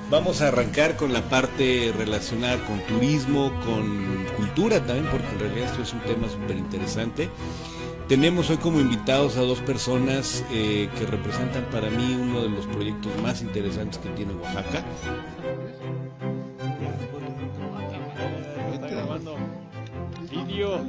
Vamos a arrancar con la parte relacionada con turismo, con cultura también, porque en realidad esto es un tema súper interesante. Tenemos hoy como invitados a dos personas que representan para mí uno de los proyectos más interesantes que tiene Oaxaca. Está grabando vídeo.